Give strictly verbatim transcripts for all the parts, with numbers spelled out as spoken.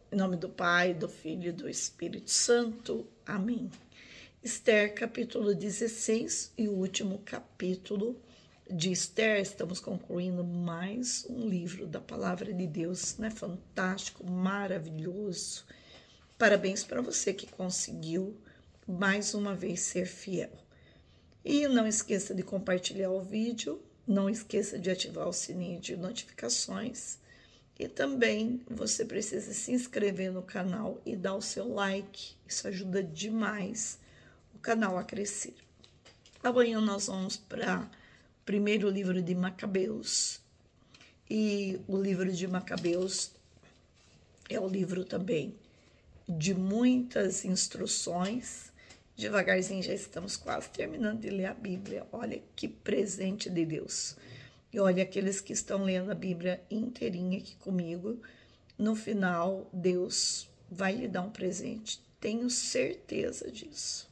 Em nome do Pai, do Filho e do Espírito Santo. Amém. Esther, capítulo dezesseis e o último capítulo de Esther. Estamos concluindo mais um livro da Palavra de Deus, né? Fantástico, maravilhoso. Parabéns para você que conseguiu mais uma vez ser fiel. E não esqueça de compartilhar o vídeo, não esqueça de ativar o sininho de notificações. E também você precisa se inscrever no canal e dar o seu like. Isso ajuda demais o canal a crescer. Amanhã nós vamos para o primeiro livro de Macabeus. E o livro de Macabeus é o livro também de muitas instruções. Devagarzinho já estamos quase terminando de ler a Bíblia. Olha que presente de Deus. E olha, aqueles que estão lendo a Bíblia inteirinha aqui comigo, no final, Deus vai lhe dar um presente. Tenho certeza disso.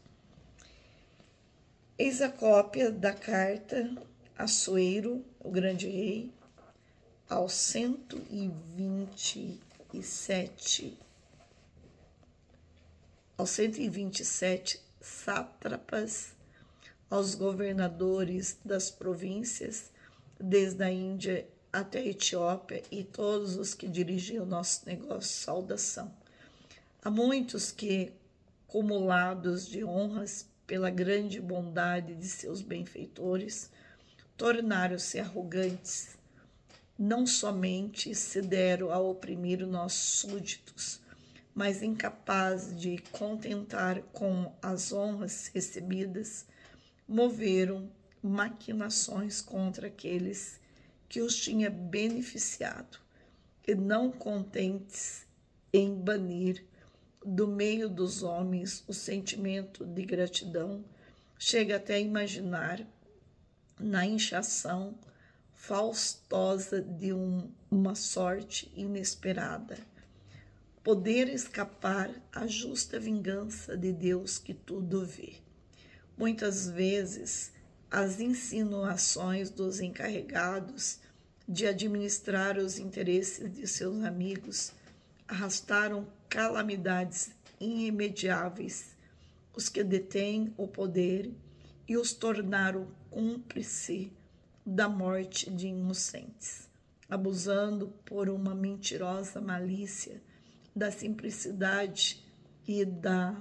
Eis a cópia da carta Assuero, o grande rei, aos cento e vinte e sete, aos cento e vinte e sete sátrapas, aos governadores das províncias, desde a Índia até a Etiópia, e todos os que dirigiam o nosso negócio, saudação. Há muitos que, cumulados de honras pela grande bondade de seus benfeitores, tornaram-se arrogantes, não somente se deram a oprimir os nossos súditos, mas incapazes de contentar com as honras recebidas, moveram maquinações contra aqueles que os tinha beneficiado, e não contentes em banir do meio dos homens o sentimento de gratidão, chega até a imaginar na inchação faustosa de um, uma sorte inesperada, poder escapar à justa vingança de Deus que tudo vê. Muitas vezes, as insinuações dos encarregados de administrar os interesses de seus amigos arrastaram calamidades irremediáveis, os que detêm o poder, e os tornaram cúmplice da morte de inocentes, abusando por uma mentirosa malícia da simplicidade e da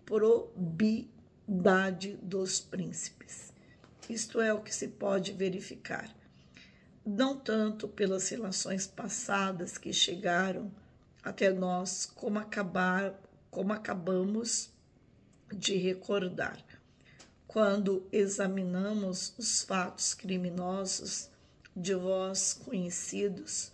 probidade dos príncipes. Isto é o que se pode verificar, não tanto pelas relações passadas que chegaram até nós, como, acabar, como acabamos de recordar, quando examinamos os fatos criminosos de vós conhecidos,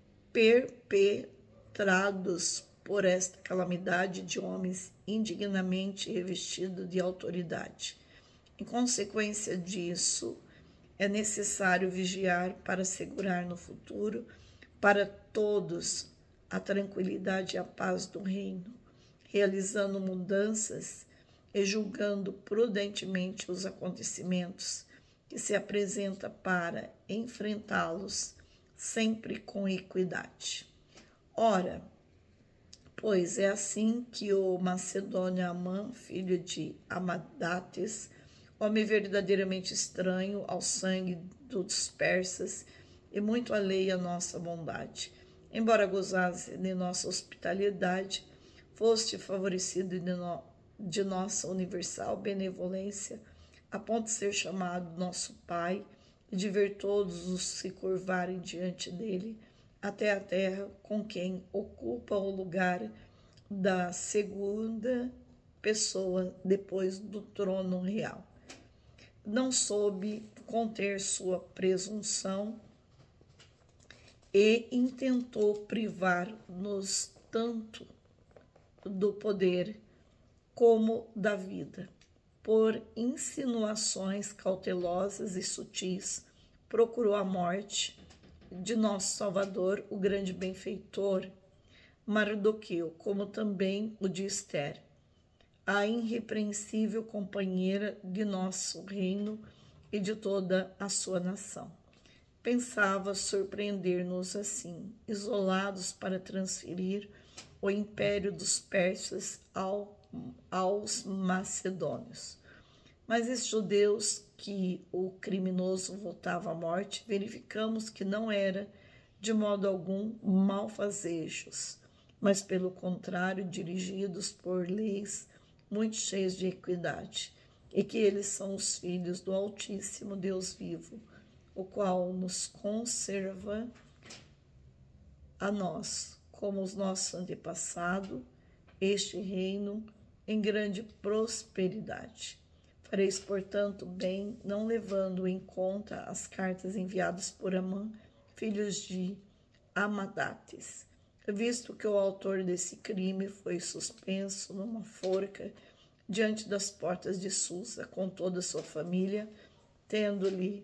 perpetrados por esta calamidade de homens indignamente revestidos de autoridade. Em consequência disso, é necessário vigiar para assegurar no futuro, para todos, a tranquilidade e a paz do reino, realizando mudanças e julgando prudentemente os acontecimentos que se apresentam para enfrentá-los sempre com equidade. Ora, pois é assim que o macedônio Amã, filho de Amadates, homem verdadeiramente estranho ao sangue dos persas e muito alheio à nossa bondade, embora gozasse de nossa hospitalidade, foste favorecido de, no, de nossa universal benevolência, a ponto de ser chamado nosso Pai e de ver todos os se curvarem diante dele, até a terra, com quem ocupa o lugar da segunda pessoa depois do trono real. Não soube conter sua presunção e intentou privar-nos tanto do poder como da vida. Por insinuações cautelosas e sutis, procurou a morte de nosso Salvador, o grande benfeitor Mardoqueu, como também o de Esther, a irrepreensível companheira de nosso reino e de toda a sua nação. pensava surpreender-nos assim, isolados para transferir o império dos persas ao, aos macedônios. Mas esses judeus que o criminoso votava à morte, verificamos que não era, de modo algum, malfazejos, mas, pelo contrário, dirigidos por leis muito cheias de equidade, e que eles são os filhos do Altíssimo Deus vivo, o qual nos conserva a nós, como os nossos antepassados, este reino em grande prosperidade. Fareis, portanto, bem, não levando em conta as cartas enviadas por Amã, filhos de Amadates, visto que o autor desse crime foi suspenso numa forca diante das portas de Susa, com toda a sua família, tendo-lhe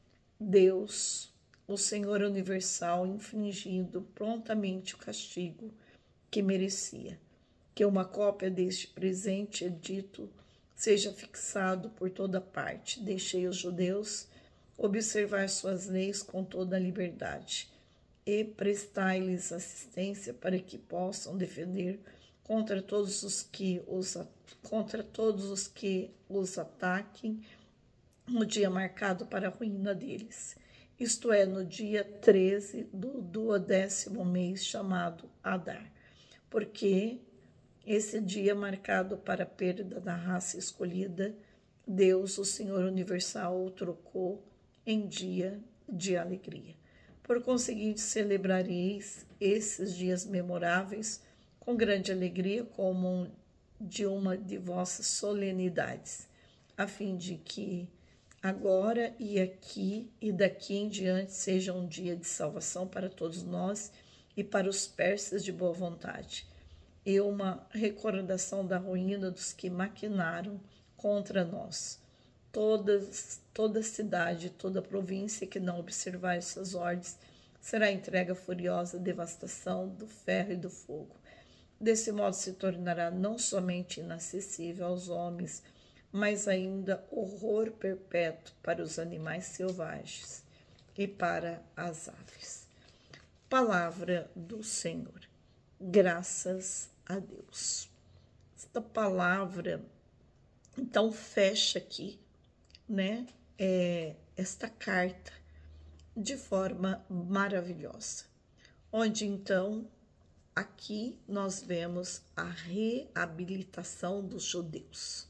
Deus, o Senhor universal, infligindo prontamente o castigo que merecia. Que uma cópia deste presente edito seja fixado por toda parte. Deixei os judeus observar suas leis com toda a liberdade e prestai-lhes assistência para que possam defender contra todos os que os, contra todos os que os ataquem no dia marcado para a ruína deles, isto é, no dia treze do duodécimo mês, chamado Adar, porque esse dia marcado para a perda da raça escolhida, Deus, o Senhor Universal, o trocou em dia de alegria. Por conseguinte, celebrareis esses dias memoráveis com grande alegria, como de uma de vossas solenidades, a fim de que agora e aqui e daqui em diante seja um dia de salvação para todos nós e para os persas de boa vontade, e uma recordação da ruína dos que maquinaram contra nós. Todas, toda cidade, toda província que não observar essas ordens será entregue à furiosa devastação do ferro e do fogo. Desse modo se tornará não somente inacessível aos homens, mas ainda horror perpétuo para os animais selvagens e para as aves. Palavra do Senhor. Graças a Deus. Esta palavra, então, fecha aqui, né, é, esta carta de forma maravilhosa, onde, então, aqui nós vemos a reabilitação dos judeus.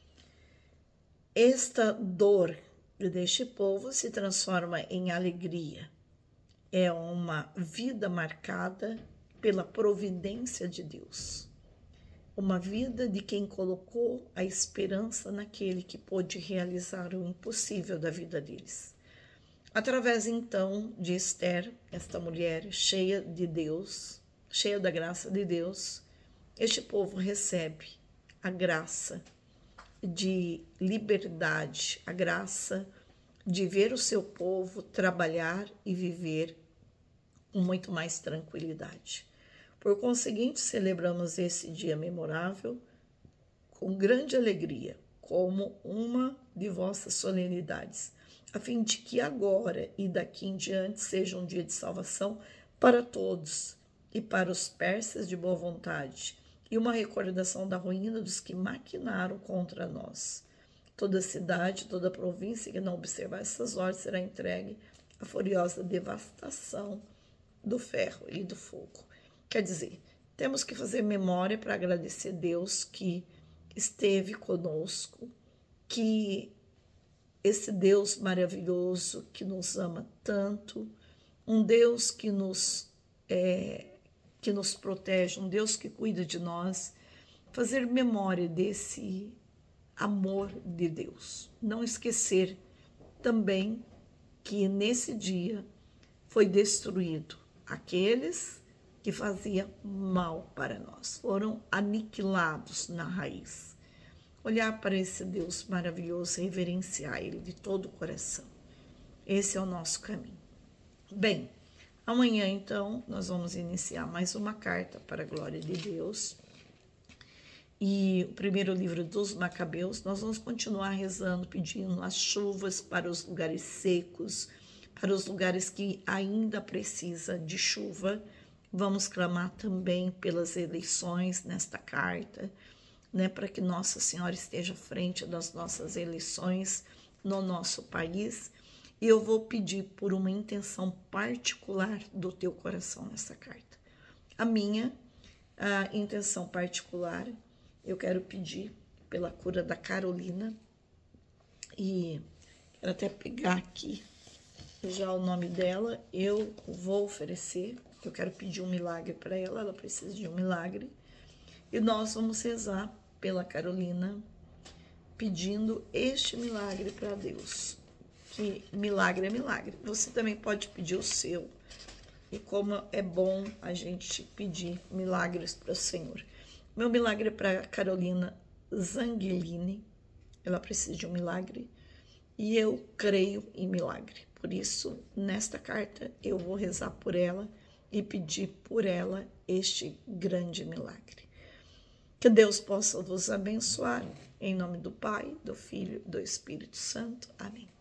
Esta dor deste povo se transforma em alegria. É uma vida marcada pela providência de Deus. Uma vida de quem colocou a esperança naquele que pôde realizar o impossível da vida deles. Através, então, de Esther, esta mulher cheia de Deus, cheia da graça de Deus, este povo recebe a graça de liberdade, a graça de ver o seu povo trabalhar e viver com muito mais tranquilidade. Por conseguinte, celebramos esse dia memorável com grande alegria, como uma de vossas solenidades, a fim de que agora e daqui em diante seja um dia de salvação para todos e para os persas de boa vontade, e uma recordação da ruína dos que maquinaram contra nós. Toda cidade, toda província que não observar essas ordens será entregue à furiosa devastação do ferro e do fogo. Quer dizer, temos que fazer memória para agradecer a Deus que esteve conosco, que esse Deus maravilhoso que nos ama tanto, um Deus que nos é, que nos protege, um Deus que cuida de nós, fazer memória desse amor de Deus. Não esquecer também que nesse dia foi destruído aqueles que faziam mal para nós, foram aniquilados na raiz. Olhar para esse Deus maravilhoso, reverenciar Ele de todo o coração. Esse é o nosso caminho. Bem, amanhã, então, nós vamos iniciar mais uma carta para a glória de Deus. E o primeiro livro dos Macabeus, nós vamos continuar rezando, pedindo as chuvas para os lugares secos, para os lugares que ainda precisa de chuva. Vamos clamar também pelas eleições nesta carta, né, para que Nossa Senhora esteja à frente das nossas eleições no nosso país. E eu vou pedir por uma intenção particular do teu coração nessa carta. A minha a intenção particular, eu quero pedir pela cura da Carolina, e quero até pegar aqui já o nome dela. Eu vou oferecer, eu quero pedir um milagre para ela, ela precisa de um milagre. E nós vamos rezar pela Carolina, pedindo este milagre para Deus. Que milagre é milagre. Você também pode pedir o seu. E como é bom a gente pedir milagres para o Senhor. Meu milagre é para Carolina Zanghellini. Ela precisa de um milagre. E eu creio em milagre. Por isso, nesta carta, eu vou rezar por ela e pedir por ela este grande milagre. Que Deus possa vos abençoar, em nome do Pai, do Filho e do Espírito Santo. Amém.